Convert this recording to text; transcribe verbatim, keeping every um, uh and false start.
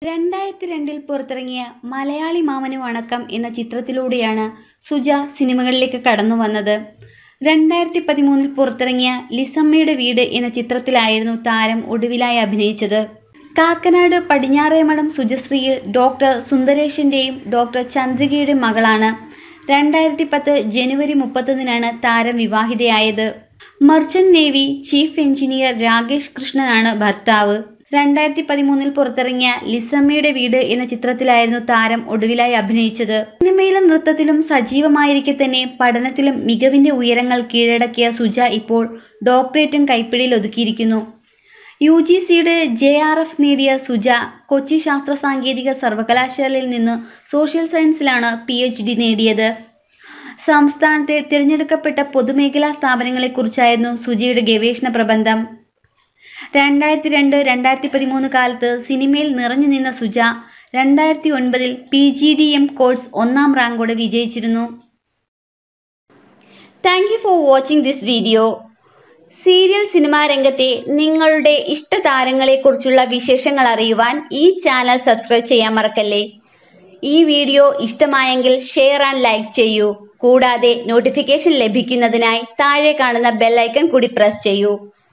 രണ്ടായിരത്തി രണ്ടിൽ പുറത്തിറങ്ങിയ മലയാളി മാമന് വണക്കം എന്ന ചിത്രത്തിലൂടെയാണ് സുജ സിനിമകളിലേക്ക് കടന്നു വന്നത്. രണ്ടായിരത്തി പതിമൂന്നിൽ പുറത്തിറങ്ങിയ ലിസമ്മയുടെ വീട് എന്ന ചിത്രത്തിലായിരുന്നു താരം ഒടുവിലായി അഭിനയിച്ചത്. കാക്കനാട് പടിഞ്ഞാറേമഠം സുജശ്രീയിൽ ഡോക്ടർ സുന്ദരേഷിൻ്റെയും ഡോക്ടർ ചന്ദ്രികയുടെയും മകളാണ്. രണ്ടായിരത്തി പത്ത് ജനുവരി മുപ്പത്തൊന്നിനാണ് താരം വിവാഹിതയായത്. Merchant navy chief engineer Rakesh കൃഷ്ണനാണ് ഭർത്താവ്. രണ്ടായിരത്തി പതിമൂന്നിൽ പുറത്തിറങ്ങിയ ലിസമ്മയുടെ വീട് എന്ന ചിത്രത്തിലായിരുന്നു താരം ഒടുവിലായി അഭിനയിച്ചത്. സിനിമയിലും നൃത്തത്തിലും സജീവമായിരിക്കെ തന്നെ പഠനത്തിലും മികവിന്റെ ഉയരങ്ങൾ കീഴടക്കിയ സുജ ഇപ്പോൾ ഡോക്ടറേറ്റും കൈപ്പിടിയിൽ ഒതുക്കിയിരിക്കുന്നു. യു ജി സിയുടെ ജെ ആർ എഫ് നേടിയ സുജ കൊച്ചി ശാസ്ത്ര സാങ്കേതിക സർവകലാശാലയിൽ നിന്ന് സോഷ്യൽ സയൻസിലാണ് പി എച്ച് ഡി നേടിയത്. സംസ്ഥാനത്തെ തിരഞ്ഞെടുക്കപ്പെട്ട പൊതുമേഖലാ സ്ഥാപനങ്ങളെക്കുറിച്ചായിരുന്നു സുജയുടെ ഗവേഷണ പ്രബന്ധം. രണ്ടായിരത്തി രണ്ട് രണ്ടായിരത്തി പതിമൂന്ന് കാലത്ത് സിനിമയിൽ നിറഞ്ഞു നിന്ന സുജ രണ്ടായിരത്തി ഒൻപതിൽ P G D M course ഒന്നാം റാങ്കോടെ വിജയിച്ചിരുന്നു. Thank you for watching this video. Serial cinema രംഗത്തെ നിങ്ങളുടെ ഇഷ്ട താരങ്ങളെക്കുറിച്ചുള്ള വിശേഷങ്ങൾ അറിയുവാൻ ഈ ചാനൽ സബ്സ്ക്രൈബ് ചെയ്യാൻ മറക്കല്ലേ. ഈ വീഡിയോ ഇഷ്ടമായെങ്കിൽ ഷെയർ ആൻഡ് ലൈക്ക് ചെയ്യൂ. കൂടാതെ നോട്ടിഫിക്കേഷൻ ലഭിക്കുന്നതിനായി താഴെ കാണുന്ന ബെൽ ഐക്കൺ കൂടി പ്രസ് ചെയ്യൂ.